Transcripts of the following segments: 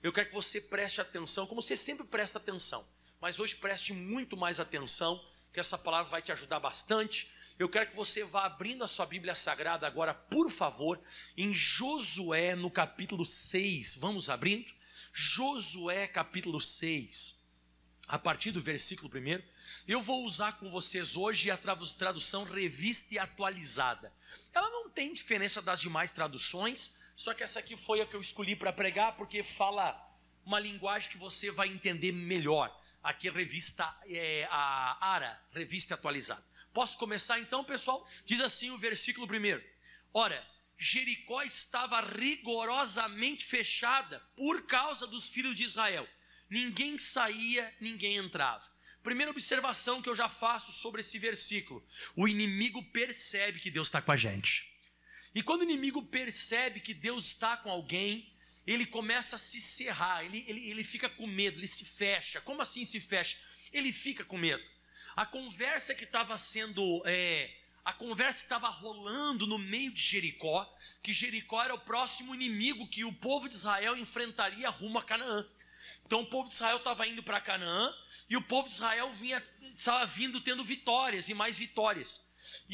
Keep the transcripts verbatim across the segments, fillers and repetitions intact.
eu quero que você preste atenção, como você sempre presta atenção, mas hoje preste muito mais atenção, que essa palavra vai te ajudar bastante. Eu quero que você vá abrindo a sua Bíblia Sagrada agora, por favor, em Josué, no capítulo seis. Vamos abrindo? Josué, capítulo seis, a partir do versículo primeiro. Eu vou usar com vocês hoje a tradução Revista e Atualizada. Ela não tem diferença das demais traduções, só que essa aqui foi a que eu escolhi para pregar, porque fala uma linguagem que você vai entender melhor. Aqui é revista, é, a ARA, Revista Atualizada. Posso começar então, pessoal? Diz assim o versículo primeiro. Ora, Jericó estava rigorosamente fechada por causa dos filhos de Israel. Ninguém saía, ninguém entrava. Primeira observação que eu já faço sobre esse versículo: o inimigo percebe que Deus está com a gente. E quando o inimigo percebe que Deus está com alguém, ele começa a se cerrar, ele, ele, ele fica com medo, ele se fecha. Como assim se fecha? Ele fica com medo. A conversa que estava sendo, é, a conversa que estava rolando no meio de Jericó, que Jericó era o próximo inimigo que o povo de Israel enfrentaria rumo a Canaã. Então o povo de Israel estava indo para Canaã, e o povo de Israel vinha, estava vindo tendo vitórias e mais vitórias.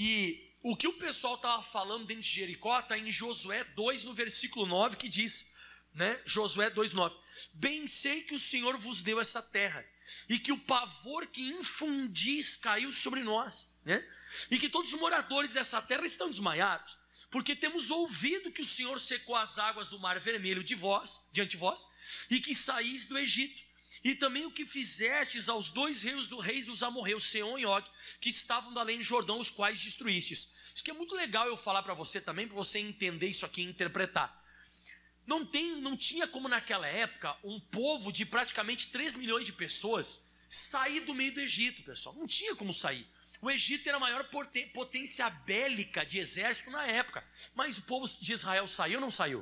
E o que o pessoal estava falando dentro de Jericó está em Josué dois, no versículo nove, que diz, né? Josué dois, nove. Bem sei que o Senhor vos deu essa terra, e que o pavor que infundis caiu sobre nós, né? E que todos os moradores dessa terra estão desmaiados, porque temos ouvido que o Senhor secou as águas do Mar Vermelho de vós, diante de vós, e que saís do Egito, e também o que fizestes aos dois reis, do, reis dos amorreus, Seom e Og, que estavam da além do Jordão, os quais destruístes. Isso que é muito legal eu falar para você também, para você entender isso aqui e interpretar. Não, tem, não tinha como naquela época um povo de praticamente três milhões de pessoas sair do meio do Egito, pessoal. Não tinha como sair. O Egito era a maior potência bélica de exército na época, mas o povo de Israel saiu ou não saiu?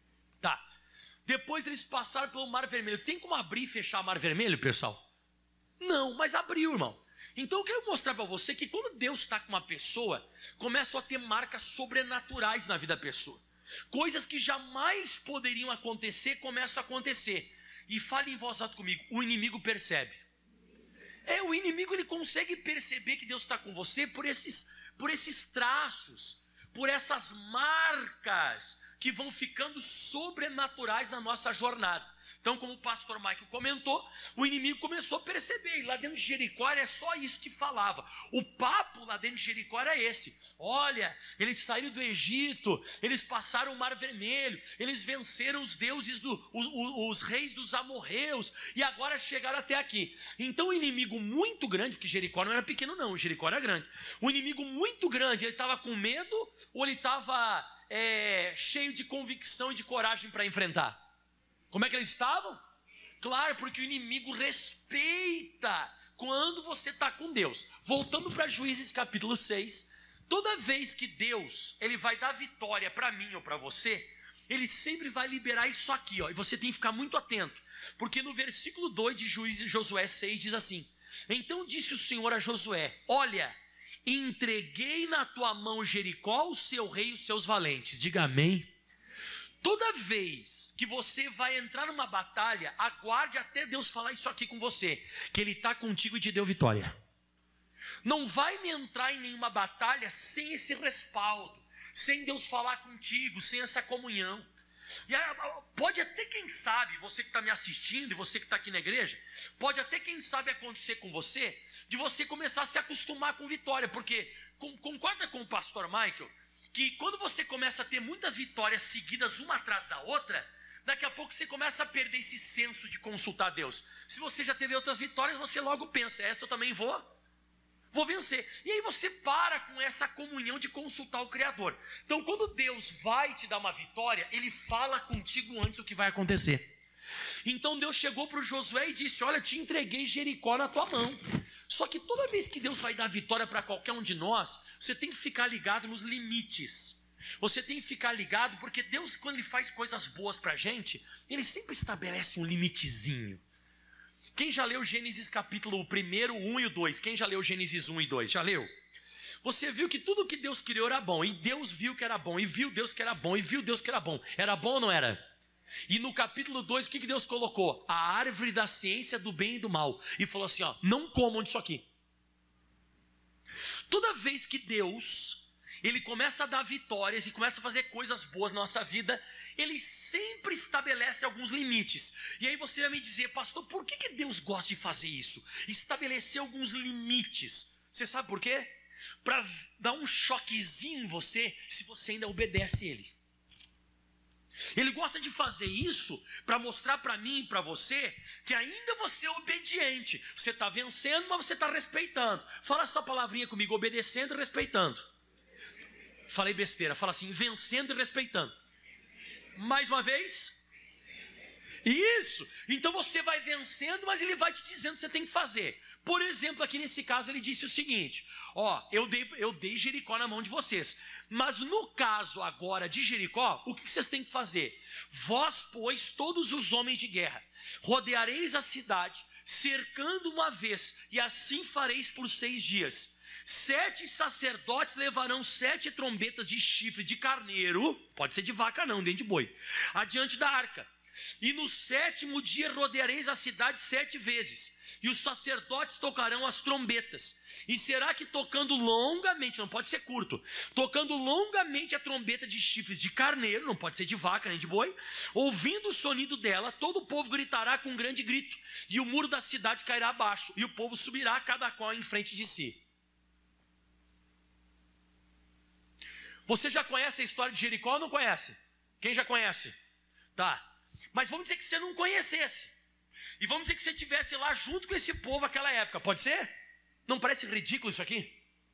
Tá. Depois eles passaram pelo Mar Vermelho. Tem como abrir e fechar o Mar Vermelho, pessoal? Não, mas abriu, irmão. Então eu quero mostrar para você que quando Deus está com uma pessoa, começam a ter marcas sobrenaturais na vida da pessoa. Coisas que jamais poderiam acontecer, começam a acontecer. E fale em voz alta comigo: o inimigo percebe. É, o inimigo ele consegue perceber que Deus está com você por esses, por esses traços, por essas marcas que vão ficando sobrenaturais na nossa jornada. Então, como o pastor Michael comentou, o inimigo começou a perceber, e lá dentro de Jericó é só isso que falava. O papo lá dentro de Jericó era esse: olha, eles saíram do Egito, eles passaram o Mar Vermelho, eles venceram os deuses, do, os, os reis dos amorreus, e agora chegaram até aqui. Então o inimigo muito grande, porque Jericó não era pequeno não, Jericó era grande. O inimigo muito grande, ele estava com medo ou ele estava é, cheio de convicção e de coragem para enfrentar? Como é que eles estavam? Claro, porque o inimigo respeita quando você está com Deus. Voltando para Juízes capítulo seis, toda vez que Deus ele vai dar vitória para mim ou para você, ele sempre vai liberar isso aqui, ó, e você tem que ficar muito atento, porque no versículo dois de Juízes, Josué seis diz assim: então disse o Senhor a Josué: olha, entreguei na tua mão Jericó, o seu rei e os seus valentes. Diga amém. Toda vez que você vai entrar numa batalha, aguarde até Deus falar isso aqui com você, que Ele está contigo e te deu vitória. Não vai me entrar em nenhuma batalha sem esse respaldo, sem Deus falar contigo, sem essa comunhão. E aí, pode até, quem sabe, você que está me assistindo e você que está aqui na igreja, pode até, quem sabe, acontecer com você, de você começar a se acostumar com vitória, porque concorda com o pastor Michael, que quando você começa a ter muitas vitórias seguidas uma atrás da outra, daqui a pouco você começa a perder esse senso de consultar Deus. Se você já teve outras vitórias, você logo pensa: essa eu também vou, vou vencer. E aí você para com essa comunhão de consultar o Criador. Então quando Deus vai te dar uma vitória, Ele fala contigo antes o que vai acontecer. Então Deus chegou para o Josué e disse: olha, te entreguei Jericó na tua mão. Só que toda vez que Deus vai dar vitória para qualquer um de nós, você tem que ficar ligado nos limites. Você tem que ficar ligado, porque Deus, quando Ele faz coisas boas para a gente, Ele sempre estabelece um limitezinho. Quem já leu Gênesis capítulo um, um e o dois? Quem já leu Gênesis um e dois? Já leu? Você viu que tudo que Deus criou era bom, e Deus viu que era bom, e viu Deus que era bom, e viu Deus que era bom. Era bom ou não era? E no capítulo dois, o que Deus colocou? A árvore da ciência do bem e do mal. E falou assim, ó, não comam disso aqui. Toda vez que Deus, Ele começa a dar vitórias e começa a fazer coisas boas na nossa vida, Ele sempre estabelece alguns limites. E aí você vai me dizer, pastor, por que que Deus gosta de fazer isso? Estabelecer alguns limites. Você sabe por quê? Para dar um choquezinho em você, se você ainda obedece Ele. Ele gosta de fazer isso para mostrar para mim e para você que ainda você é obediente. Você está vencendo, mas você está respeitando. Fala essa palavrinha comigo, obedecendo e respeitando. Falei besteira, fala assim, vencendo e respeitando. Mais uma vez. Isso, então você vai vencendo, mas ele vai te dizendo o que você tem que fazer. Por exemplo, aqui nesse caso ele disse o seguinte, ó, eu dei, eu dei Jericó na mão de vocês, mas no caso agora de Jericó, o que vocês têm que fazer? Vós, pois, todos os homens de guerra, rodeareis a cidade, cercando uma vez, e assim fareis por seis dias. Sete sacerdotes levarão sete trombetas de chifre de carneiro, pode ser de vaca não, nem de boi, adiante da arca. E no sétimo dia rodeareis a cidade sete vezes, e os sacerdotes tocarão as trombetas. E será que tocando longamente, não pode ser curto, tocando longamente a trombeta de chifres de carneiro, não pode ser de vaca nem de boi, ouvindo o sonido dela, todo o povo gritará com um grande grito, e o muro da cidade cairá abaixo, e o povo subirá cada qual em frente de si. Você já conhece a história de Jericó ou não conhece? Quem já conhece? Tá. Mas vamos dizer que você não conhecesse. E vamos dizer que você estivesse lá junto com esse povo naquela época. Pode ser? Não parece ridículo isso aqui?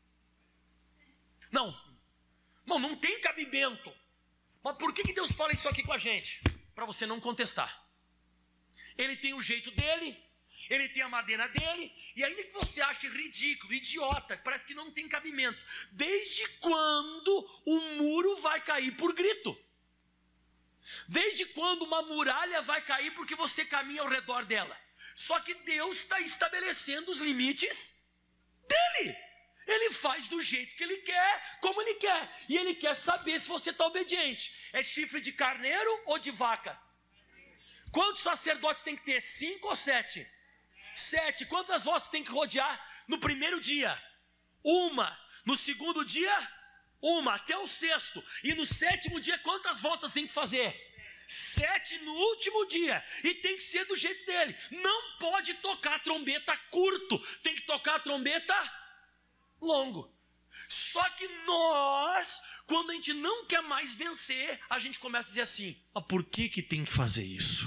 Não. Não, não tem cabimento. Mas por que que Deus fala isso aqui com a gente? Para você não contestar. Ele tem o jeito dele, ele tem a maneira dele, e ainda que você ache ridículo, idiota, parece que não tem cabimento. Desde quando o muro vai cair por grito? Desde quando uma muralha vai cair porque você caminha ao redor dela? Só que Deus está estabelecendo os limites dele. Ele faz do jeito que ele quer, como ele quer. E ele quer saber se você está obediente. É chifre de carneiro ou de vaca? Quantos sacerdotes tem que ter? Cinco ou sete? Sete. Quantas vozes tem que rodear no primeiro dia? Uma. No segundo dia? Uma, até o sexto. E no sétimo dia, quantas voltas tem que fazer? Sete no último dia. E tem que ser do jeito dele. Não pode tocar a trombeta curto. Tem que tocar a trombeta longo. Só que nós, quando a gente não quer mais vencer, a gente começa a dizer assim, ah, por que que tem que fazer isso?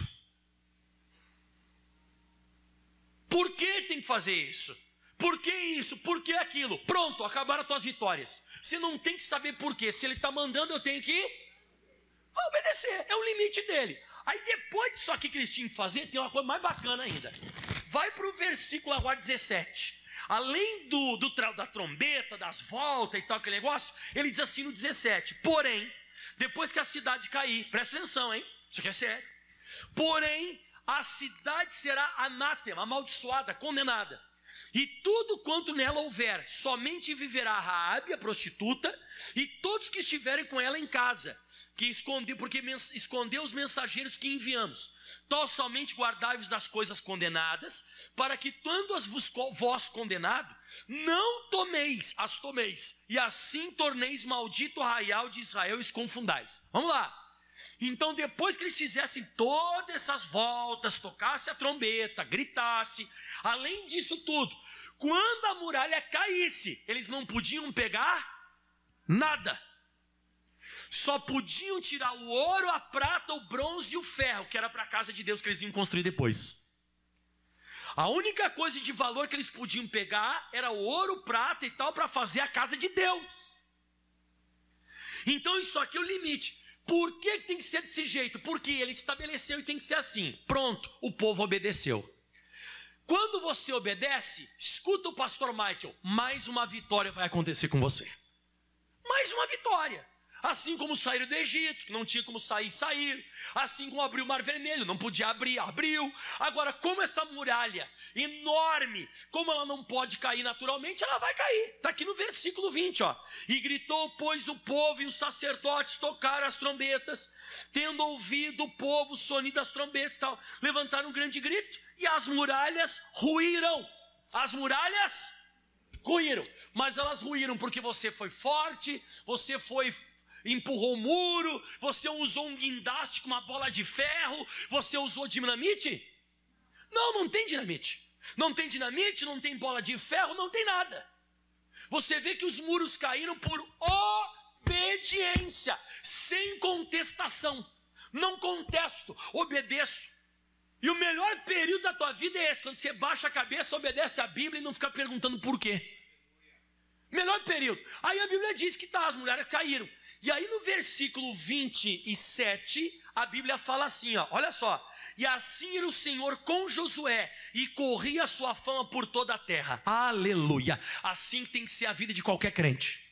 Por que tem que fazer isso? Por que isso? Por que aquilo? Pronto, acabaram as tuas vitórias. Você não tem que saber por quê. Se ele está mandando, eu tenho que obedecer. É o limite dele. Aí depois disso aqui que eles tinham que fazer, tem uma coisa mais bacana ainda. Vai para o versículo agora dezessete. Além do, do, da trombeta, das voltas e tal, aquele negócio, ele diz assim no dezessete. Porém, depois que a cidade cair, presta atenção, hein? Isso aqui é sério. Porém, a cidade será anátema, amaldiçoada, condenada. E tudo quanto nela houver, somente viverá Raabe, a prostituta, e todos que estiverem com ela em casa, que escondeu, porque mens, escondeu os mensageiros que enviamos. Tal somente guardai-vos das coisas condenadas, para que quando as vos, vós condenado, não tomeis, as tomeis, e assim torneis maldito o arraial de Israel e os confundais. Vamos lá. Então depois que eles fizessem todas essas voltas, tocasse a trombeta, gritasse, além disso tudo, quando a muralha caísse, eles não podiam pegar nada. Só podiam tirar o ouro, a prata, o bronze e o ferro, que era para a casa de Deus que eles iam construir depois. A única coisa de valor que eles podiam pegar era o ouro, prata e tal, para fazer a casa de Deus. Então isso aqui é o limite. Por que tem que ser desse jeito? Porque ele estabeleceu e tem que ser assim. Pronto, o povo obedeceu. Quando você obedece, escuta o pastor Michael, mais uma vitória vai acontecer com você. Mais uma vitória. Assim como saíram do Egito, que não tinha como sair, saíram. Assim como abriu o Mar Vermelho, não podia abrir, abriu. Agora, como essa muralha enorme, como ela não pode cair naturalmente, ela vai cair. Está aqui no versículo vinte, ó. E gritou, pois, o povo e os sacerdotes tocaram as trombetas, tendo ouvido o povo o sonido das trombetas e tal, levantaram um grande grito, e as muralhas ruíram. As muralhas ruíram, mas elas ruíram porque você foi forte, você foi... empurrou o muro, você usou um guindaste com uma bola de ferro, você usou dinamite? Não, não tem dinamite. Não tem dinamite, não tem bola de ferro, não tem nada. Você vê que os muros caíram por obediência, sem contestação. Não contesto, obedeço. E o melhor período da tua vida é esse, quando você baixa a cabeça, obedece a Bíblia e não fica perguntando por quê. Melhor período. Aí a Bíblia diz que tá, as mulheres caíram. E aí no versículo vinte e sete, a Bíblia fala assim, ó, olha só. E assim era o Senhor com Josué, e corria a sua fama por toda a terra. Aleluia. Assim tem que ser a vida de qualquer crente.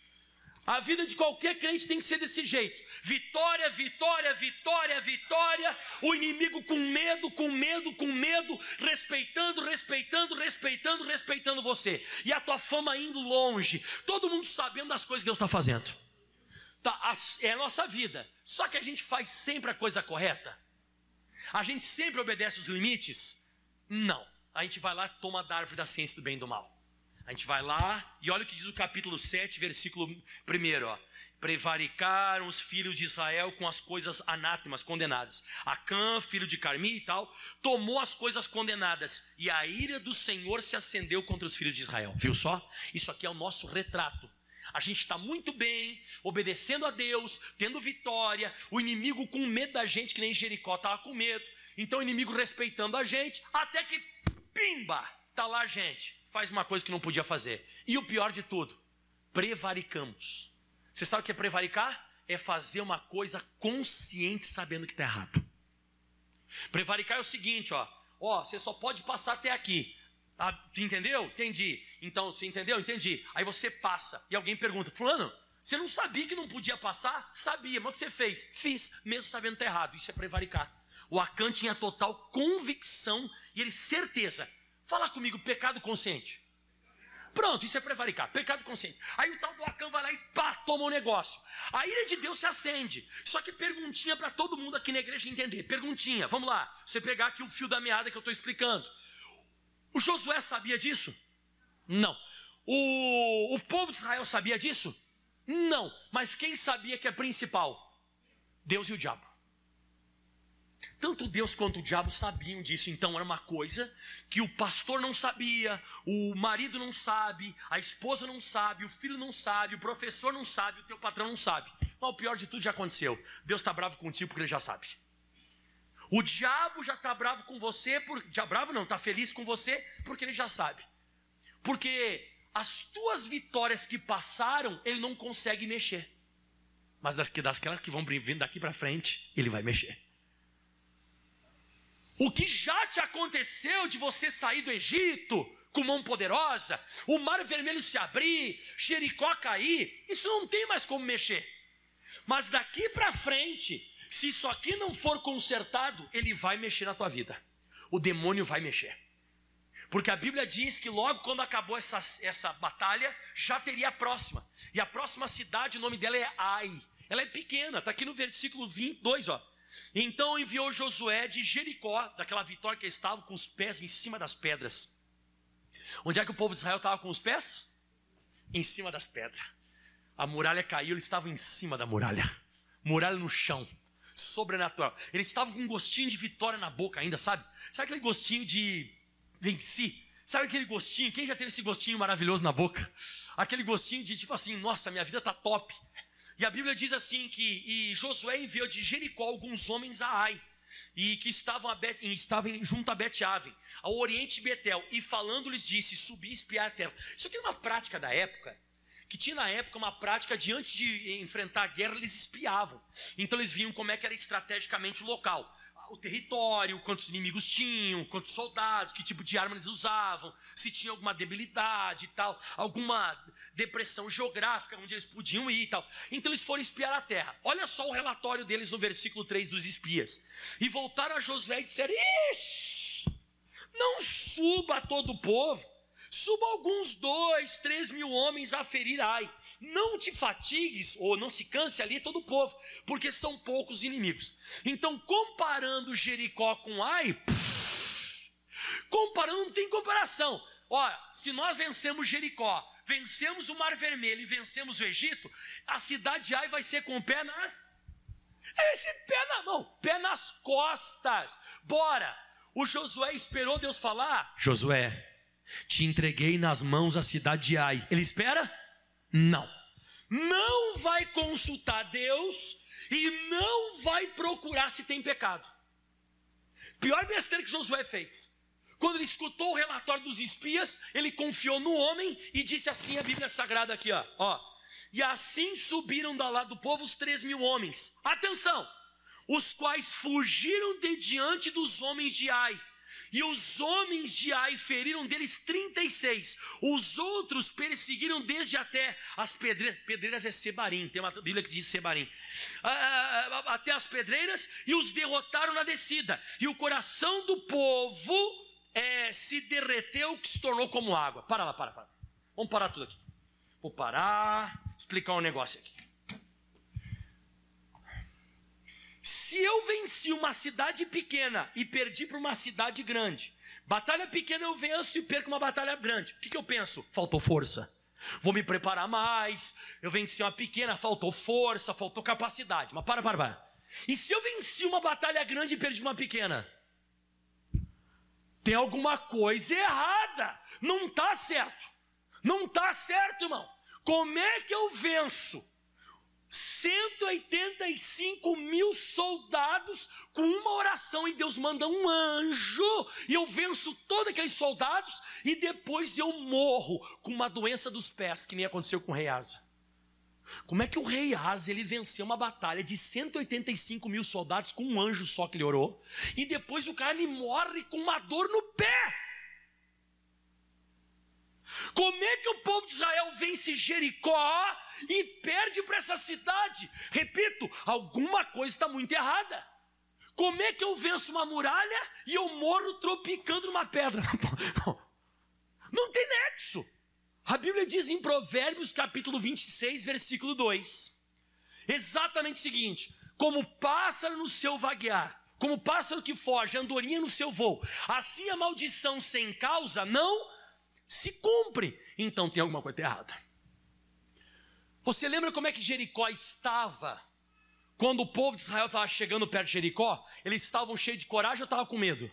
A vida de qualquer crente tem que ser desse jeito. Vitória, vitória, vitória, vitória. O inimigo com medo, com medo, com medo, respeitando, respeitando, respeitando, respeitando você. E a tua fama indo longe. Todo mundo sabendo das coisas que Deus está fazendo. Tá, é a nossa vida. Só que a gente faz sempre a coisa correta? A gente sempre obedece os limites? Não. A gente vai lá e toma da árvore da ciência do bem e do mal. A gente vai lá e olha o que diz o capítulo sete, versículo um, ó. Prevaricaram os filhos de Israel com as coisas anátemas, condenadas. Acã, filho de Carmi e tal, tomou as coisas condenadas, e a ira do Senhor se acendeu contra os filhos de Israel. Viu só? Isso aqui é o nosso retrato. A gente está muito bem, obedecendo a Deus, tendo vitória, o inimigo com medo da gente, que nem Jericó estava com medo. Então o inimigo respeitando a gente, até que, pimba, está lá a gente. Faz uma coisa que não podia fazer. E o pior de tudo, prevaricamos. Você sabe o que é prevaricar? É fazer uma coisa consciente sabendo que está errado. Prevaricar é o seguinte, ó. Ó, você só pode passar até aqui. Ah, entendeu? Entendi. Então, você entendeu? Entendi. Aí você passa. E alguém pergunta, fulano, você não sabia que não podia passar? Sabia, mas o que você fez? Fiz, mesmo sabendo que está errado. Isso é prevaricar. O Acã tinha total convicção e ele certeza. Fala comigo, pecado consciente. Pronto, isso é prevaricar, pecado consciente. Aí o tal do Acã vai lá e pá, toma o negócio. A ira de Deus se acende. Só que perguntinha para todo mundo aqui na igreja entender. Perguntinha, vamos lá. Você pegar aqui o fio da meada que eu estou explicando. O Josué sabia disso? Não. O, o povo de Israel sabia disso? Não. Mas quem sabia que é principal? Deus e o diabo. Tanto Deus quanto o diabo sabiam disso, então era uma coisa que o pastor não sabia, o marido não sabe, a esposa não sabe, o filho não sabe, o professor não sabe, o teu patrão não sabe. Mas o pior de tudo já aconteceu. Deus está bravo contigo porque ele já sabe. O diabo já está bravo com você, por... já bravo não, está feliz com você porque ele já sabe. Porque as tuas vitórias que passaram, ele não consegue mexer. Mas das que, das que vão vindo daqui para frente, ele vai mexer. O que já te aconteceu de você sair do Egito com mão poderosa, o Mar Vermelho se abrir, Jericó cair, isso não tem mais como mexer. Mas daqui para frente, se isso aqui não for consertado, ele vai mexer na tua vida. O demônio vai mexer. Porque a Bíblia diz que logo quando acabou essa, essa batalha, já teria a próxima. E a próxima cidade, o nome dela é Ai. Ela é pequena, está aqui no versículo vinte e dois, ó. Então enviou Josué de Jericó, daquela vitória que estava com os pés em cima das pedras. Onde é que o povo de Israel estava com os pés? Em cima das pedras. A muralha caiu, eles estavam em cima da muralha. Muralha no chão, sobrenatural. Eles estavam com um gostinho de vitória na boca ainda, sabe? Sabe aquele gostinho de venci? Sabe aquele gostinho? Quem já teve esse gostinho maravilhoso na boca? Aquele gostinho de tipo assim, nossa, minha vida está top. E a Bíblia diz assim que e Josué enviou de Jericó alguns homens a Ai, e que estavam, a Bet, estavam junto a Bet-Aven, ao oriente de Betel, e falando-lhes disse, subi e espiar a terra. Isso aqui é uma prática da época, que tinha na época uma prática de antes de enfrentar a guerra, eles espiavam. Então eles viam como é que era estrategicamente o local. o território, quantos inimigos tinham, quantos soldados, que tipo de arma eles usavam, se tinha alguma debilidade e tal, alguma depressão geográfica onde eles podiam ir e tal. Então eles foram espiar a terra. Olha só o relatório deles no versículo três dos espias. E voltaram a Josué e disseram: ixi, não suba todo o povo, suba alguns dois, três mil homens a ferir Ai. Não te fatigues, ou não se canse ali todo o povo, porque são poucos inimigos. Então, comparando Jericó com Ai, pff, comparando, não tem comparação. Olha, se nós vencemos Jericó, vencemos o Mar Vermelho e vencemos o Egito, a cidade de Ai vai ser com o pé nas... Esse pé na mão, pé nas costas. Bora! O Josué esperou Deus falar: Josué, te entreguei nas mãos a cidade de Ai. Ele espera? Não. Não vai consultar Deus e não vai procurar se tem pecado. Pior besteira que Josué fez. Quando ele escutou o relatório dos espias, ele confiou no homem e disse assim, a Bíblia Sagrada aqui, ó, ó. E assim subiram da lá do povo os três mil homens. Atenção! Os quais fugiram de diante dos homens de Ai. E os homens de Ai feriram deles trinta e seis. Os outros perseguiram desde até as pedreiras. Pedreiras é Sebarim, tem uma Bíblia que diz Sebarim. Até as pedreiras, e os derrotaram na descida. E o coração do povo é, se derreteu, que se tornou como água. Para lá, para, para. Vamos parar tudo aqui. Vou parar, explicar um negócio aqui. Se eu venci uma cidade pequena e perdi para uma cidade grande, batalha pequena eu venço e perco uma batalha grande, o que, que eu penso? Faltou força, vou me preparar mais. Eu venci uma pequena, faltou força, faltou capacidade. Mas para, para, para. E se eu venci uma batalha grande e perdi uma pequena? Tem alguma coisa errada, não está certo. Não está certo, irmão. Como é que eu venço cento e oitenta e cinco mil soldados com uma oração e Deus manda um anjo e eu venço todos aqueles soldados e depois eu morro com uma doença dos pés, que nem aconteceu com o rei Asa? Como é que o rei Asa, ele venceu uma batalha de cento e oitenta e cinco mil soldados com um anjo só que ele orou, e depois o cara ele morre com uma dor no pé? Como é que o povo de Israel vence Jericó e perde para essa cidade? Repito, alguma coisa está muito errada. Como é que eu venço uma muralha e eu morro tropicando numa pedra? Não tem nexo. A Bíblia diz em Provérbios capítulo vinte e seis, versículo dois, exatamente o seguinte: como pássaro no seu vaguear, como pássaro que foge, andorinha no seu voo, assim a maldição sem causa não se cumpre. Então tem alguma coisa errada. Você lembra como é que Jericó estava quando o povo de Israel estava chegando perto de Jericó? Eles estavam cheios de coragem ou estavam com medo?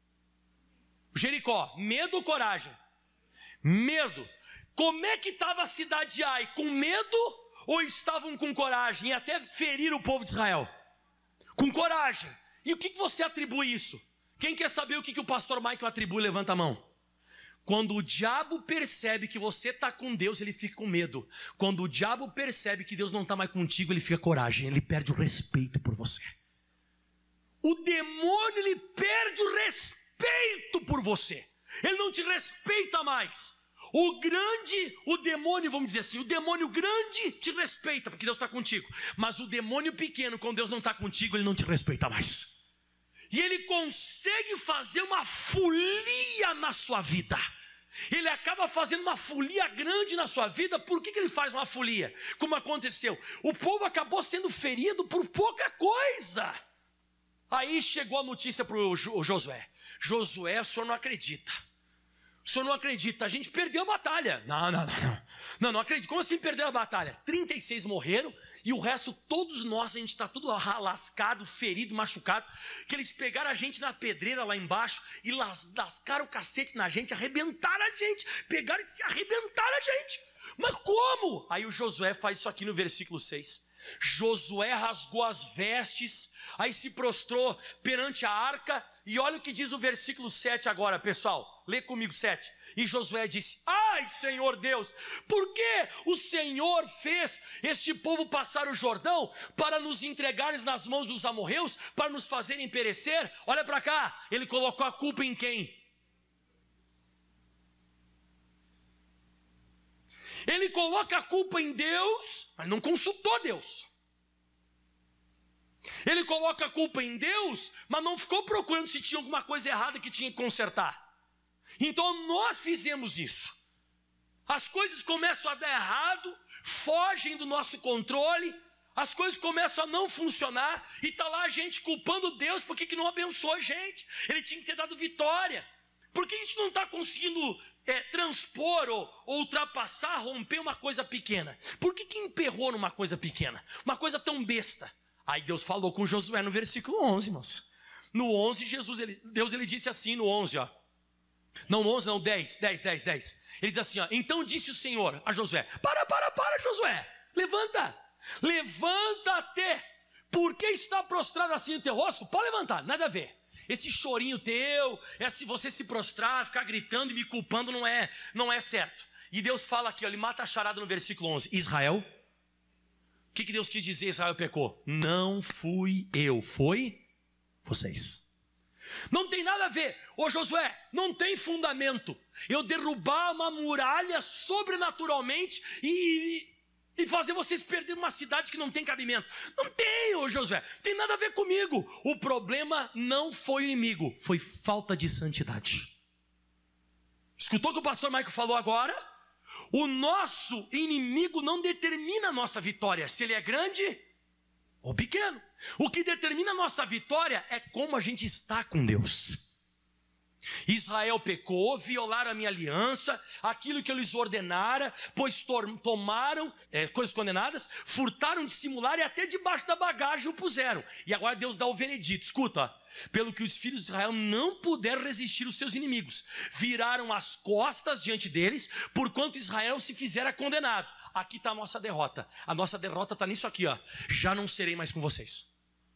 Jericó, medo ou coragem? Medo. Como é que estava a cidade de Ai? Com medo ou estavam com coragem e até feriram o povo de Israel? Com coragem. E o que você atribui isso? Quem quer saber o que o pastor Michael atribui? Levanta a mão. Quando o diabo percebe que você está com Deus, ele fica com medo. Quando o diabo percebe que Deus não está mais contigo, ele fica com coragem, ele perde o respeito por você. O demônio, ele perde o respeito por você. Ele não te respeita mais. O grande, o demônio, vamos dizer assim, o demônio grande te respeita, porque Deus está contigo. Mas o demônio pequeno, quando Deus não está contigo, ele não te respeita mais. E ele consegue fazer uma folia na sua vida. Ele acaba fazendo uma folia grande na sua vida. Por que que ele faz uma folia? Como aconteceu? O povo acabou sendo ferido por pouca coisa. Aí chegou a notícia para o Josué. Josué, o senhor não acredita. O senhor não acredita, a gente perdeu a batalha. Não, não, não, não. Não, não acredito. Como assim perdeu a batalha? trinta e seis morreram e o resto, todos nós, a gente está tudo lascado, ferido, machucado. Que eles pegaram a gente na pedreira lá embaixo e las, lascaram o cacete na gente, arrebentaram a gente. Pegaram e se arrebentaram a gente. Mas como? Aí o Josué faz isso aqui no versículo seis. Josué rasgou as vestes, aí se prostrou perante a arca, e olha o que diz o versículo sete agora, pessoal, lê comigo sete. E Josué disse: ai, Senhor Deus, por que o Senhor fez este povo passar o Jordão para nos entregares nas mãos dos amorreus, para nos fazerem perecer? Olha para cá, ele colocou a culpa em quem? Ele coloca a culpa em Deus, mas não consultou Deus. Ele coloca a culpa em Deus, mas não ficou procurando se tinha alguma coisa errada que tinha que consertar. Então nós fizemos isso. As coisas começam a dar errado, fogem do nosso controle, as coisas começam a não funcionar, e está lá a gente culpando Deus, por que que não abençoou a gente? Ele tinha que ter dado vitória. Por que a gente não está conseguindo é, transpor ou, ou ultrapassar, romper uma coisa pequena? Por que que emperrou numa coisa pequena? Uma coisa tão besta? Aí Deus falou com Josué no versículo onze, irmãos. No onze, Jesus, ele, Deus ele disse assim no onze, ó. Não, no onze não, dez, dez, dez, dez. Ele diz assim, ó: então disse o Senhor a Josué: para, para, para, Josué, levanta, levanta-te, por que está prostrado assim no teu rosto? Pode levantar, nada a ver. Esse chorinho teu, esse você se prostrar, ficar gritando e me culpando, não é, não é certo. E Deus fala aqui, ó, ele mata a charada no versículo onze. Israel, o que, que Deus quis dizer? Israel pecou. Não fui eu, foi vocês. Não tem nada a ver. Ô Josué, não tem fundamento eu derrubar uma muralha sobrenaturalmente e, e fazer vocês perderem uma cidade que não tem cabimento. Não tem, ô Josué, tem nada a ver comigo. O problema não foi o inimigo, foi falta de santidade. Escutou o que o pastor Michael falou agora? O nosso inimigo não determina a nossa vitória, se ele é grande ou pequeno. O que determina a nossa vitória é como a gente está com Deus. Israel pecou, violaram a minha aliança, aquilo que eu lhes ordenara, pois tomaram é, coisas condenadas, furtaram, dissimularam e até debaixo da bagagem o puseram. E agora Deus dá o veredito, escuta: pelo que os filhos de Israel não puderam resistir os seus inimigos, viraram as costas diante deles, porquanto Israel se fizera condenado. Aqui está a nossa derrota. A nossa derrota está nisso aqui, ó: já não serei mais com vocês.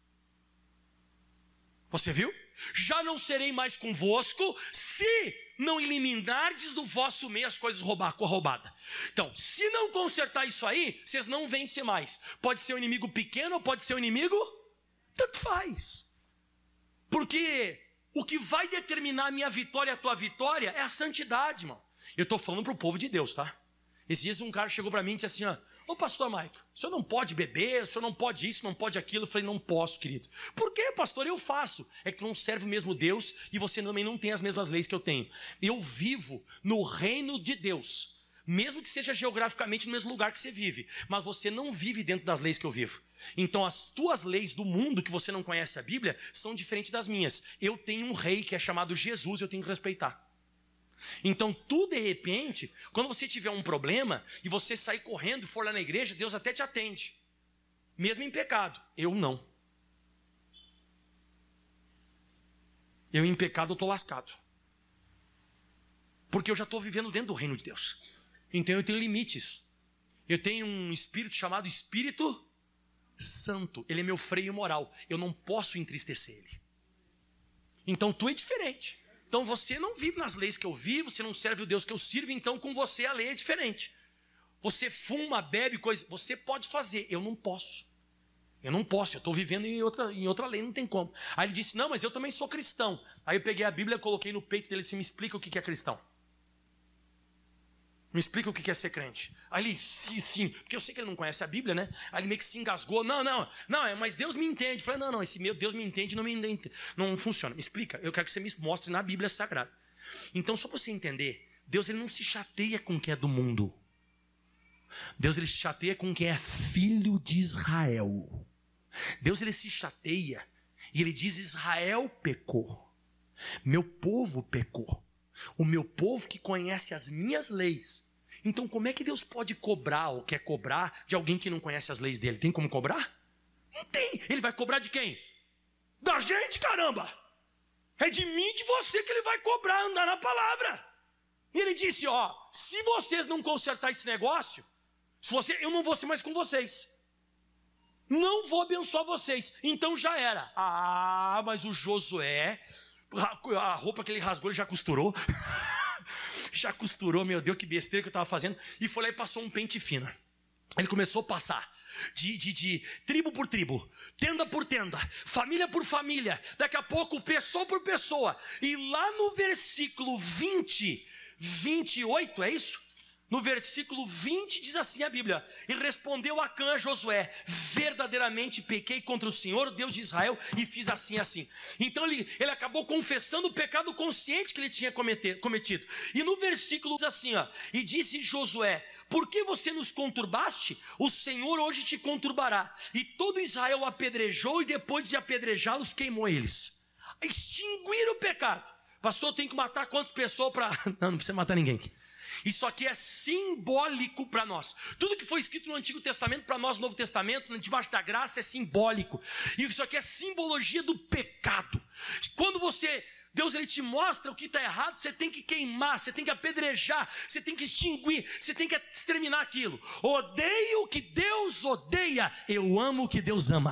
Você viu? Já não serei mais convosco, se não eliminardes do vosso meio as coisas roubadas. Então, se não consertar isso aí, vocês não vencem mais. Pode ser um inimigo pequeno ou pode ser um inimigo, tanto faz. Porque o que vai determinar a minha vitória e a tua vitória é a santidade, irmão. Eu estou falando para o povo de Deus, tá? Esses dias um cara chegou para mim e disse assim, ó: ô pastor Maico, o senhor não pode beber, o senhor não pode isso, não pode aquilo. Eu falei: não posso, querido. Por quê, pastor? Eu faço. É que tu não serve o mesmo Deus e você também não tem as mesmas leis que eu tenho. Eu vivo no reino de Deus, mesmo que seja geograficamente no mesmo lugar que você vive, mas você não vive dentro das leis que eu vivo. Então as tuas leis do mundo, que você não conhece a Bíblia, são diferentes das minhas. Eu tenho um rei que é chamado Jesus, eu tenho que respeitar. Então tu, de repente, quando você tiver um problema e você sair correndo e for lá na igreja, Deus até te atende, mesmo em pecado. Eu não. Eu em pecado eu estou lascado, porque eu já estou vivendo dentro do reino de Deus. Então eu tenho limites. Eu tenho um espírito chamado Espírito Santo. Ele é meu freio moral. Eu não posso entristecer ele. Então tu é diferente. Então você não vive nas leis que eu vivo, você não serve o Deus que eu sirvo, então com você a lei é diferente. Você fuma, bebe, coisa, você pode fazer, eu não posso. Eu não posso, eu estou vivendo em outra, em outra lei, não tem como. Aí ele disse: não, mas eu também sou cristão. Aí eu peguei a Bíblia, coloquei no peito dele e disse: me explica o que é cristão. Me explica o que é ser crente. Aí ele, sim, sim, porque eu sei que ele não conhece a Bíblia, né? Aí ele meio que se engasgou. Não, não, não, mas Deus me entende. Eu falei: não, não, esse meu Deus me entende, não me entende, não funciona. Me explica, eu quero que você me mostre na Bíblia Sagrada. Então, só para você entender, Deus ele não se chateia com quem é do mundo. Deus ele se chateia com quem é filho de Israel. Deus ele se chateia e ele diz: Israel pecou, meu povo pecou, o meu povo que conhece as minhas leis. Então como é que Deus pode cobrar ou quer cobrar de alguém que não conhece as leis dele? Tem como cobrar? Não tem. Ele vai cobrar de quem? Da gente, caramba. É de mim e de você que ele vai cobrar, andar na palavra. E ele disse: ó, se vocês não consertar esse negócio, se você, eu não vou ser mais com vocês. não vou abençoar vocês. Então já era. Ah, mas o Josué, a roupa que ele rasgou, ele já costurou. Já costurou, meu Deus, que besteira que eu estava fazendo. E foi lá e passou um pente fino. Ele começou a passar de, de, de tribo por tribo, tenda por tenda, família por família, daqui a pouco pessoa por pessoa. E lá no versículo vinte, vinte e oito, é isso? No versículo vinte diz assim a Bíblia: e respondeu Acã a Josué: verdadeiramente pequei contra o Senhor, Deus de Israel, e fiz assim assim. Então ele, ele acabou confessando o pecado consciente que ele tinha cometer, cometido. E no versículo diz assim, ó: e disse Josué: por que você nos conturbaste? O Senhor hoje te conturbará. E todo Israel o apedrejou, e depois de apedrejá-los, queimou eles. Extinguir o pecado. Pastor, tem que matar quantas pessoas para... Não, não precisa matar ninguém. Isso aqui é simbólico para nós. Tudo que foi escrito no Antigo Testamento, para nós no Novo Testamento, debaixo da graça, é simbólico. E isso aqui é simbologia do pecado. Quando você, Deus ele te mostra o que está errado, você tem que queimar, você tem que apedrejar, você tem que extinguir, você tem que exterminar aquilo. Odeio o que Deus odeia, eu amo o que Deus ama.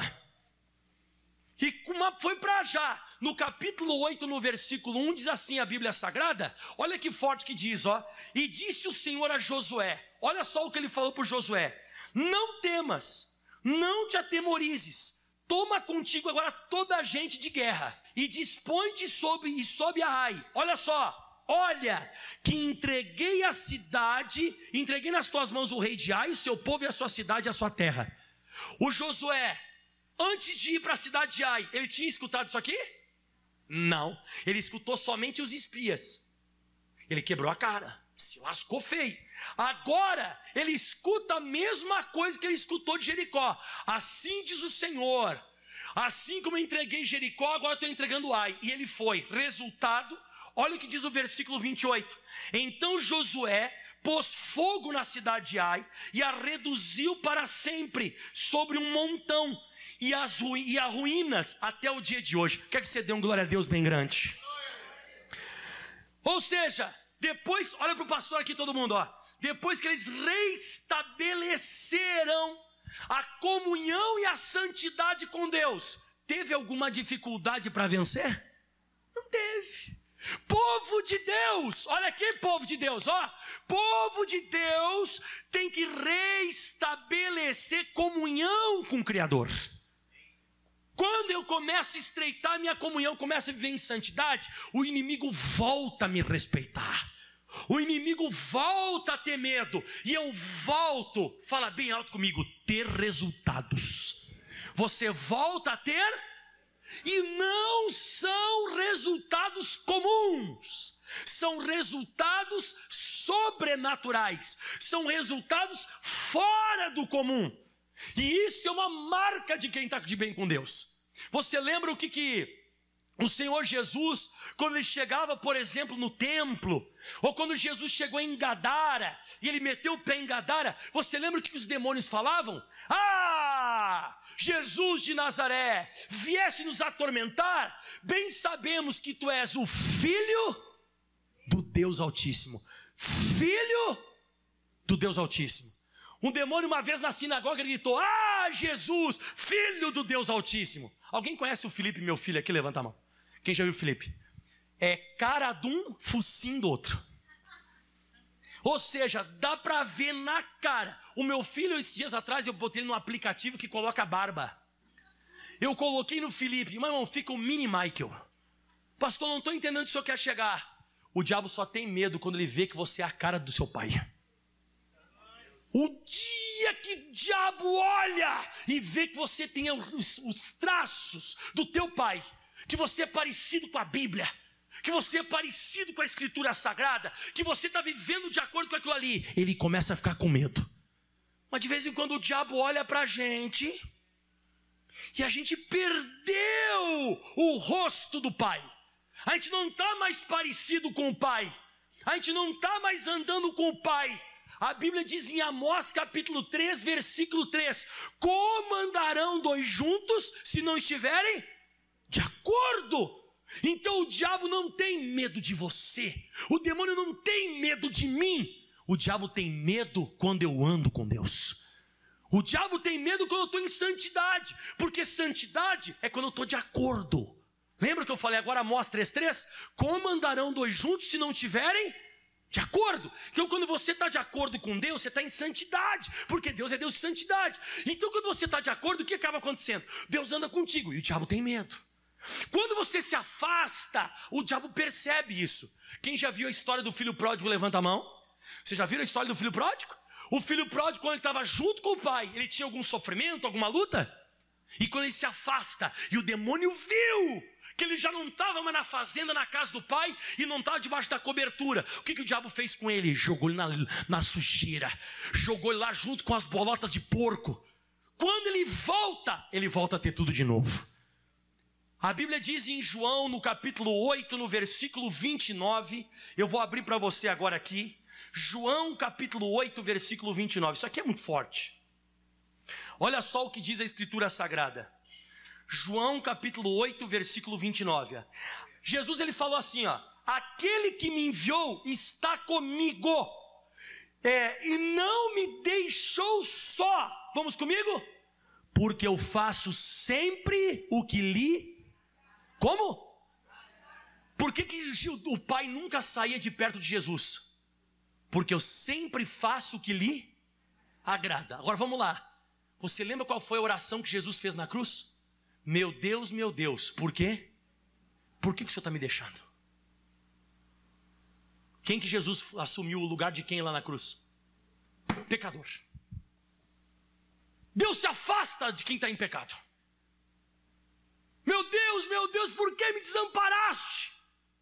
E como foi para já, no capítulo oito, no versículo um, diz assim a Bíblia Sagrada, olha que forte que diz, ó: e disse o Senhor a Josué, olha só o que ele falou para Josué: não temas, não te atemorizes, toma contigo agora toda a gente de guerra, e dispõe-te sobre, e sobe a Ai, olha só, olha, que entreguei a cidade, entreguei nas tuas mãos o rei de Ai, o seu povo e a sua cidade e a sua terra. O Josué, antes de ir para a cidade de Ai, ele tinha escutado isso aqui? Não, ele escutou somente os espias. Ele quebrou a cara, se lascou feio. Agora, ele escuta a mesma coisa que ele escutou de Jericó. Assim diz o Senhor: assim como eu entreguei Jericó, agora estou entregando Ai. E ele foi. Resultado, olha o que diz o versículo vinte e oito. Então Josué pôs fogo na cidade de Ai e a reduziu para sempre sobre um montão, e as e a ruínas até o dia de hoje. Quer que você dê um glória a Deus bem grande? Ou seja, depois, olha para o pastor aqui todo mundo, ó. Depois que eles restabeleceram a comunhão e a santidade com Deus, teve alguma dificuldade para vencer? Não teve. Povo de Deus, olha aqui, povo de Deus, ó. Povo de Deus tem que restabelecer comunhão com o Criador. Quando eu começo a estreitar minha comunhão, começo a viver em santidade, o inimigo volta a me respeitar. O inimigo volta a ter medo. E eu volto, fala bem alto comigo, ter resultados. Você volta a ter, e não são resultados comuns. São resultados sobrenaturais. São resultados fora do comum. E isso é uma marca de quem está de bem com Deus. Você lembra o que que o Senhor Jesus, quando ele chegava, por exemplo, no templo, ou quando Jesus chegou em Gadara, e ele meteu o pé em Gadara, você lembra o que os demônios falavam? Ah, Jesus de Nazaré, vieste nos atormentar? Bem sabemos que tu és o Filho do Deus Altíssimo. Filho do Deus Altíssimo. Um demônio uma vez na sinagoga gritou: ah, Jesus, Filho do Deus Altíssimo. Alguém conhece o Felipe, meu filho aqui? Levanta a mão. Quem já viu o Felipe? É cara de um, focinho do outro. Ou seja, dá para ver na cara. O meu filho, esses dias atrás, eu botei ele num aplicativo que coloca barba. Eu coloquei no Felipe, meu irmão, fica o mini Michael. Pastor, não estou entendendo onde o senhor quer chegar. O diabo só tem medo quando ele vê que você é a cara do seu pai. O dia que o diabo olha e vê que você tem os, os traços do teu pai, que você é parecido com a Bíblia, que você é parecido com a Escritura Sagrada, que você está vivendo de acordo com aquilo ali, ele começa a ficar com medo. Mas de vez em quando o diabo olha para a gente e a gente perdeu o rosto do pai. A gente não está mais parecido com o pai, a gente não está mais andando com o pai. A Bíblia diz em Amós capítulo três, versículo três: como andarão dois juntos se não estiverem de acordo? Então o diabo não tem medo de você, o demônio não tem medo de mim. O diabo tem medo quando eu ando com Deus. O diabo tem medo quando eu estou em santidade, porque santidade é quando eu estou de acordo. Lembra que eu falei agora, Amós três, três? Como andarão dois juntos se não tiverem de acordo? Então quando você está de acordo com Deus, você está em santidade, porque Deus é Deus de santidade. Então quando você está de acordo, o que acaba acontecendo? Deus anda contigo e o diabo tem medo. Quando você se afasta, o diabo percebe isso. Quem já viu a história do filho pródigo, levanta a mão. Você já viu a história do filho pródigo? O filho pródigo, quando ele estava junto com o pai, ele tinha algum sofrimento, alguma luta? E quando ele se afasta, e o demônio viu que ele já não estava mais na fazenda, na casa do pai, e não estava debaixo da cobertura, o que, que o diabo fez com ele? Jogou ele na, na sujeira, jogou ele lá junto com as bolotas de porco. Quando ele volta, ele volta a ter tudo de novo. A Bíblia diz em João, no capítulo oito, no versículo vinte e nove, eu vou abrir para você agora aqui, João capítulo oito, versículo vinte e nove, isso aqui é muito forte. Olha só o que diz a Escritura Sagrada. João capítulo oito, versículo vinte e nove. Jesus ele falou assim, ó: aquele que me enviou está comigo, é, e não me deixou só. Vamos comigo? Porque eu faço sempre o que lhe... Como? Por que, que o pai nunca saía de perto de Jesus? Porque eu sempre faço o que lhe agrada. Agora vamos lá. Você lembra qual foi a oração que Jesus fez na cruz? Meu Deus, meu Deus, por quê? Por que, que o Senhor está me deixando? Quem que Jesus assumiu o lugar de quem lá na cruz? Pecador. Deus se afasta de quem está em pecado. Meu Deus, meu Deus, por que me desamparaste?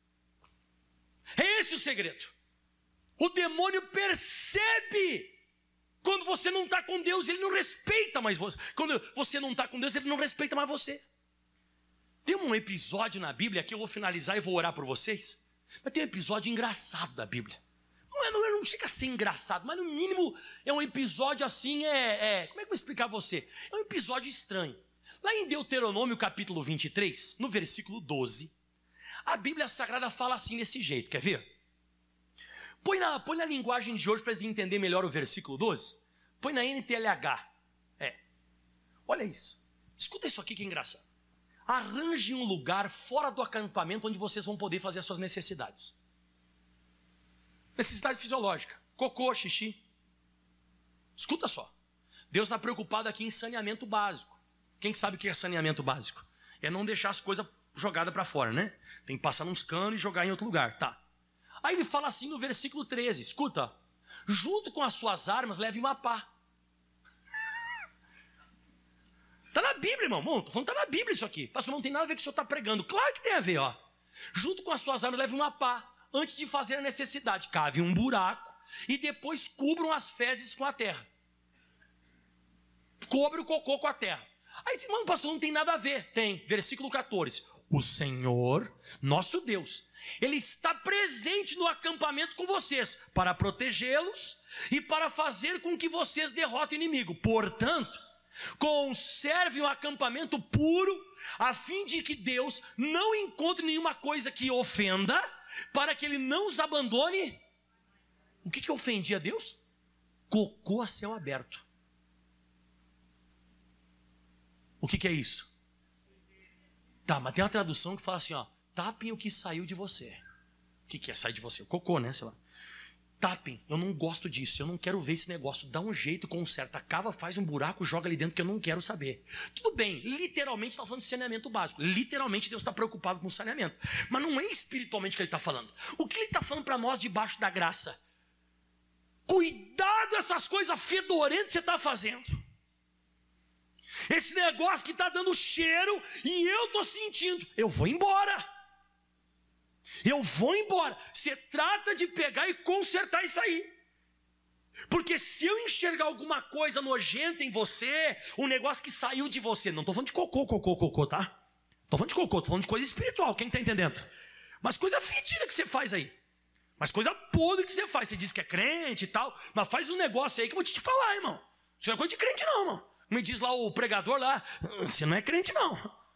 É esse o segredo. O demônio percebe quando você não está com Deus, ele não respeita mais você. Quando você não está com Deus, ele não respeita mais você. Tem um episódio na Bíblia que eu vou finalizar e vou orar por vocês. Mas tem um episódio engraçado da Bíblia. Não, é, não, é, não chega a ser engraçado, mas no mínimo é um episódio assim, é, é... Como é que eu vou explicar a você? É um episódio estranho. Lá em Deuteronômio capítulo vinte e três, no versículo doze, a Bíblia Sagrada fala assim desse jeito, quer ver? Põe na, põe na linguagem de hoje para eles entenderem melhor o versículo doze. Põe na N T L H. É. Olha isso. Escuta isso aqui que é engraçado. Arranje um lugar fora do acampamento onde vocês vão poder fazer as suas necessidades. Necessidade fisiológica. Cocô, xixi. Escuta só. Deus está preocupado aqui em saneamento básico. Quem sabe o que é saneamento básico? É não deixar as coisas jogadas para fora, né? Tem que passar nos canos e jogar em outro lugar. Tá. Aí ele fala assim no versículo treze. Escuta. Junto com as suas armas, leve uma pá. Está na Bíblia, irmão. Bom, tô falando que está na Bíblia isso aqui. Pastor, não tem nada a ver com o que o senhor está pregando. Claro que tem a ver, ó. Junto com as suas armas, leve uma pá. Antes de fazer a necessidade, cave um buraco e depois cubram as fezes com a terra. Cobre o cocô com a terra. Aí você, mano, pastor, não tem nada a ver. Tem, versículo quatorze. O Senhor, nosso Deus, Ele está presente no acampamento com vocês, para protegê-los e para fazer com que vocês derrotem o inimigo. Portanto, conserve o acampamento puro, a fim de que Deus não encontre nenhuma coisa que ofenda, para que Ele não os abandone. O que que ofendia a Deus? Cocô a céu aberto. O que que é isso? Tá, mas tem uma tradução que fala assim, ó, tapem o que saiu de você. O que que é sair de você? O cocô, né? Sei lá. Tapem, eu não gosto disso, eu não quero ver esse negócio. Dá um jeito, conserta, cava, faz um buraco, joga ali dentro que eu não quero saber. Tudo bem, literalmente está falando de saneamento básico. Literalmente Deus está preocupado com o saneamento. Mas não é espiritualmente que Ele está falando. O que Ele está falando para nós debaixo da graça? Cuidado essas coisas fedorentas que você está fazendo. Esse negócio que está dando cheiro e eu estou sentindo. Eu vou embora. Eu vou embora. Você trata de pegar e consertar isso aí. Porque se eu enxergar alguma coisa nojenta em você, um negócio que saiu de você, não estou falando de cocô, cocô, cocô, tá? Estou falando de cocô, estou falando de coisa espiritual, quem está entendendo? Mas coisa fedida que você faz aí. Mas coisa podre que você faz. Você diz que é crente e tal, mas faz um negócio aí que eu vou te falar, irmão. Isso não é coisa de crente não, irmão. Me diz lá o pregador lá, você não é crente não.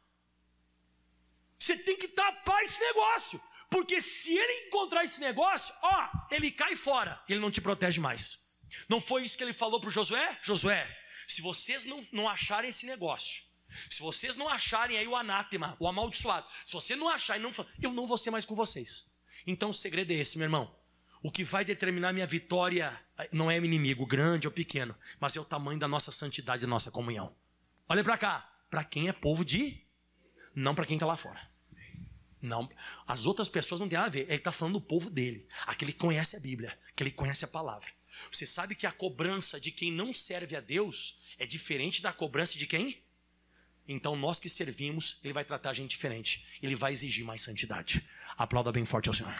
Você tem que tapar esse negócio. Porque se ele encontrar esse negócio, ó, ele cai fora. Ele não te protege mais. Não foi isso que ele falou para o Josué? Josué, se vocês não, não acharem esse negócio, se vocês não acharem aí o anátema, o amaldiçoado, se você não achar e não falar, eu não vou ser mais com vocês. Então o segredo é esse, meu irmão. O que vai determinar minha vitória não é o inimigo, grande ou pequeno, mas é o tamanho da nossa santidade e da nossa comunhão. Olha para cá, para quem é povo de... Não para quem está lá fora. Não, as outras pessoas não tem nada a ver. Ele está falando do povo dele, aquele que conhece a Bíblia, aquele que conhece a palavra. Você sabe que a cobrança de quem não serve a Deus é diferente da cobrança de quem? Então nós que servimos, ele vai tratar a gente diferente. Ele vai exigir mais santidade. Aplauda bem forte ao Senhor.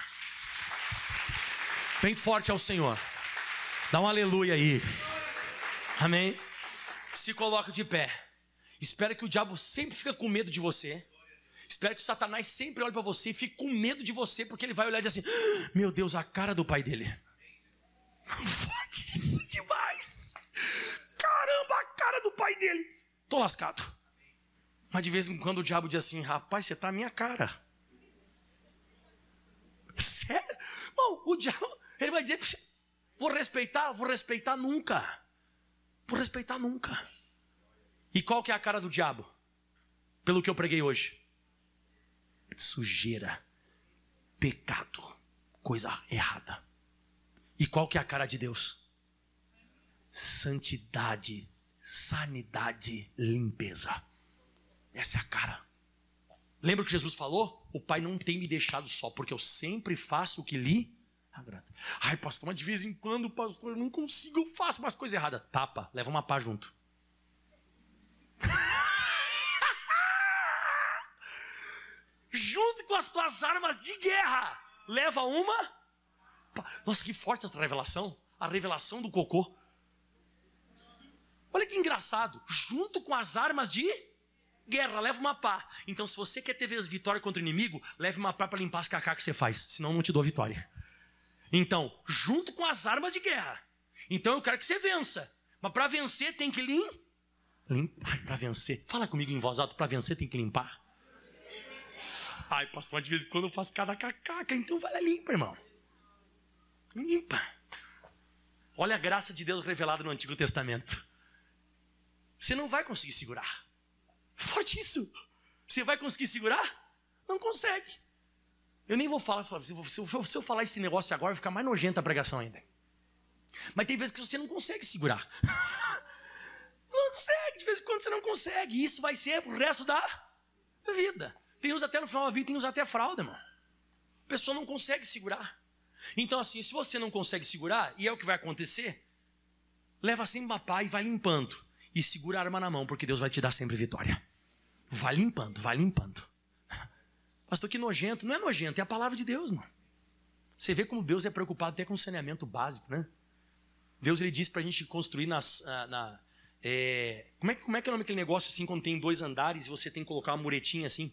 Bem forte ao Senhor. Dá um aleluia aí. Amém? Se coloca de pé. Espero que o diabo sempre fique com medo de você. Espero que Satanás sempre olhe para você e fique com medo de você, porque ele vai olhar e dizer assim, ah, meu Deus, a cara do pai dele. Forte demais. Caramba, a cara do pai dele. Tô lascado. Mas de vez em quando o diabo diz assim, rapaz, você tá a minha cara. Sério? Não, o diabo, ele vai dizer, vou respeitar, vou respeitar nunca. Vou respeitar nunca. E qual que é a cara do diabo? Pelo que eu preguei hoje. Sujeira, pecado, coisa errada. E qual que é a cara de Deus? Santidade, sanidade, limpeza. Essa é a cara. Lembra o que Jesus falou? O Pai não tem me deixado só, porque eu sempre faço o que lhe agrada. Ai, pastor, mas de vez em quando, pastor, eu não consigo, eu faço umas coisas erradas. Tapa, leva uma pá junto. Junto com as tuas armas de guerra, leva uma. Nossa, que forte essa revelação. A revelação do cocô. Olha que engraçado. Junto com as armas de guerra, leva uma pá. Então se você quer ter vitória contra o inimigo, leve uma pá para limpar as cacá que você faz. Senão não te dou vitória. Então, junto com as armas de guerra. Então eu quero que você vença. Mas para vencer tem que limpar. Limpar para vencer. Fala comigo em voz alta. Para vencer tem que limpar. Ai, pastor, de vez em quando eu faço cada cacaca. Então vai lá, limpa, irmão. Limpa. Olha a graça de Deus revelada no Antigo Testamento. Você não vai conseguir segurar. Forte isso. Você vai conseguir segurar? Não consegue. Eu nem vou falar. Se eu, se eu falar esse negócio agora, vai ficar mais nojenta a pregação ainda. Mas tem vezes que você não consegue segurar. Não consegue. De vez em quando você não consegue. E isso vai ser pro resto da vida. Tem uns até no final da vida, tem uns até fralda, irmão. A pessoa não consegue segurar. Então assim, se você não consegue segurar, e é o que vai acontecer, leva sempre uma pá e vai limpando. E segura a arma na mão, porque Deus vai te dar sempre vitória. Vai limpando, vai limpando. Pastor, que nojento. Não é nojento, é a palavra de Deus, mano. Você vê como Deus é preocupado até com o saneamento básico, né? Deus, ele diz pra gente construir nas... Na, é, como, é, como é que é o nome daquele negócio assim, quando tem dois andares e você tem que colocar uma muretinha assim?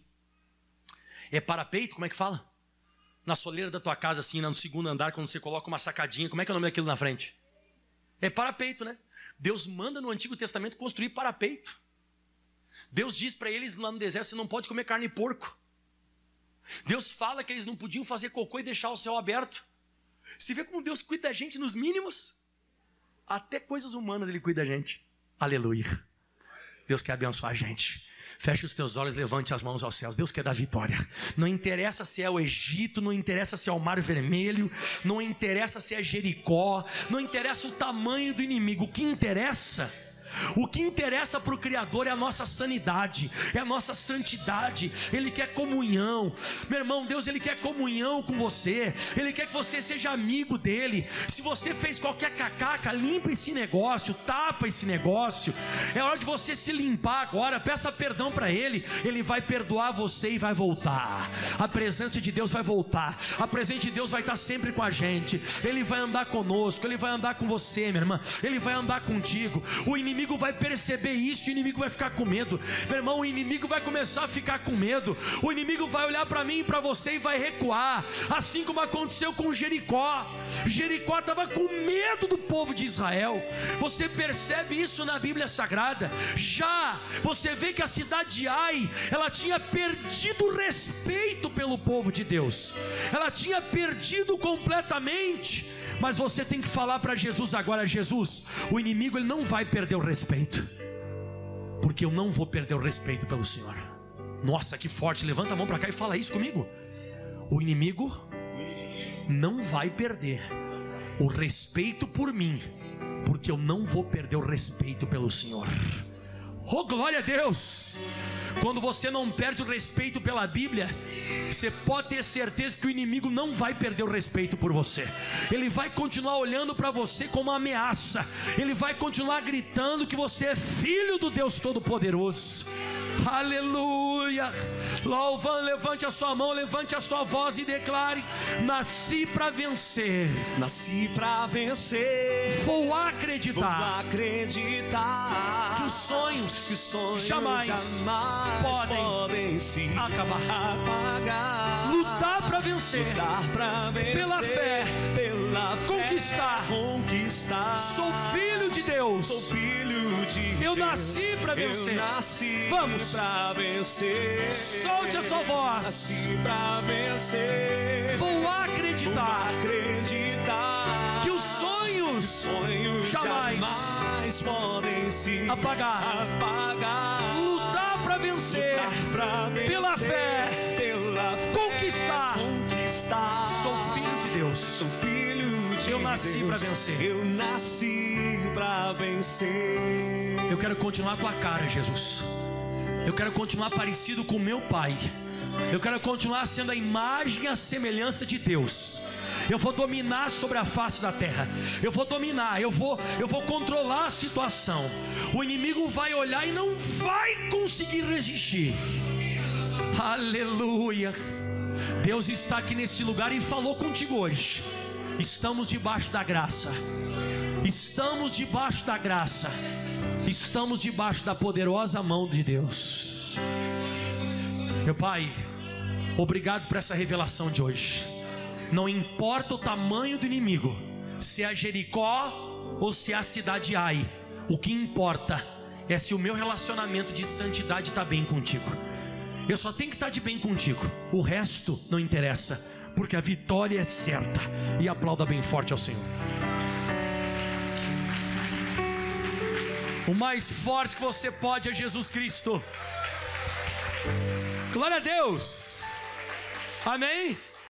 É parapeito? Como é que fala? Na soleira da tua casa, assim, no segundo andar, quando você coloca uma sacadinha, como é que é o nome daquilo na frente? É parapeito, né? Deus manda no Antigo Testamento construir parapeito. Deus diz para eles lá no deserto, você não pode comer carne de porco. Deus fala que eles não podiam fazer cocô e deixar o céu aberto. Você vê como Deus cuida da gente nos mínimos? Até coisas humanas ele cuida da gente. Aleluia. Deus quer abençoar a gente. Feche os teus olhos, levante as mãos aos céus. Deus quer dar vitória. Não interessa se é o Egito, não interessa se é o Mar Vermelho, não interessa se é Jericó, não interessa o tamanho do inimigo. O que interessa... O que interessa para o Criador é a nossa sanidade, é a nossa santidade. Ele quer comunhão. Meu irmão, Deus, Ele quer comunhão com você. Ele quer que você seja amigo dEle. Se você fez qualquer cacaca, limpa esse negócio, tapa esse negócio. É hora de você se limpar agora. Peça perdão para Ele. Ele vai perdoar você e vai voltar. A presença de Deus vai voltar. A presença de Deus vai estar sempre com a gente. Ele vai andar conosco, Ele vai andar com você, minha irmã. Ele vai andar contigo. O inimigo O inimigo vai perceber isso, o inimigo vai ficar com medo. Meu irmão, o inimigo vai começar a ficar com medo. O inimigo vai olhar para mim e para você e vai recuar. Assim como aconteceu com Jericó. Jericó estava com medo do povo de Israel. Você percebe isso na Bíblia Sagrada. Já você vê que a cidade de Ai, ela tinha perdido o respeito pelo povo de Deus. Ela tinha perdido completamente. Mas você tem que falar para Jesus agora: Jesus, o inimigo ele não vai perder o respeito, porque eu não vou perder o respeito pelo Senhor. Nossa, que forte, levanta a mão para cá e fala isso comigo. O inimigo não vai perder o respeito por mim, porque eu não vou perder o respeito pelo Senhor. Oh, glória a Deus! Quando você não perde o respeito pela Bíblia, você pode ter certeza que o inimigo não vai perder o respeito por você. Ele vai continuar olhando para você como uma ameaça. Ele vai continuar gritando que você é filho do Deus Todo-Poderoso. Aleluia! Louvando, levante a sua mão, levante a sua voz e declare: nasci para vencer. Nasci para vencer. Vou acreditar. Vou acreditar que os sonhos, que os sonhos jamais, jamais podem, podem se acabar. apagar. Lutar para vencer. Lutar para vencer. Pela fé. Pela fé. Conquistar. Conquistar. Sou filho de Deus. Sou filho de Deus. Eu nasci para vencer. Eu nasci Vamos. Pra vencer. Solte a sua voz. Nasci pra vencer. Vou acreditar. Vou acreditar que os sonhos, sonhos jamais, jamais podem se apagar. apagar. Lutar para vencer. Lutar pra vencer. Pela fé. Pela fé. Conquistar. Conquistar. Sou filho de Deus. Sou filho de Eu nasci Deus. para vencer. Eu nasci para vencer. Eu quero continuar com a cara, Jesus. Eu quero continuar parecido com meu Pai. Eu quero continuar sendo a imagem e a semelhança de Deus. Eu vou dominar sobre a face da terra. Eu vou dominar, eu vou, eu vou controlar a situação. O inimigo vai olhar e não vai conseguir resistir. Aleluia. Deus está aqui nesse lugar e falou contigo hoje. Estamos debaixo da graça. Estamos debaixo da graça. Estamos debaixo da poderosa mão de Deus. Meu Pai, obrigado por essa revelação de hoje. Não importa o tamanho do inimigo, se é Jericó ou se é a cidade Ai, o que importa é se o meu relacionamento de santidade está bem contigo. Eu só tenho que estar de bem contigo. O resto não interessa, porque a vitória é certa. E aplauda bem forte ao Senhor. O mais forte que você pode é Jesus Cristo. Glória a Deus. Amém.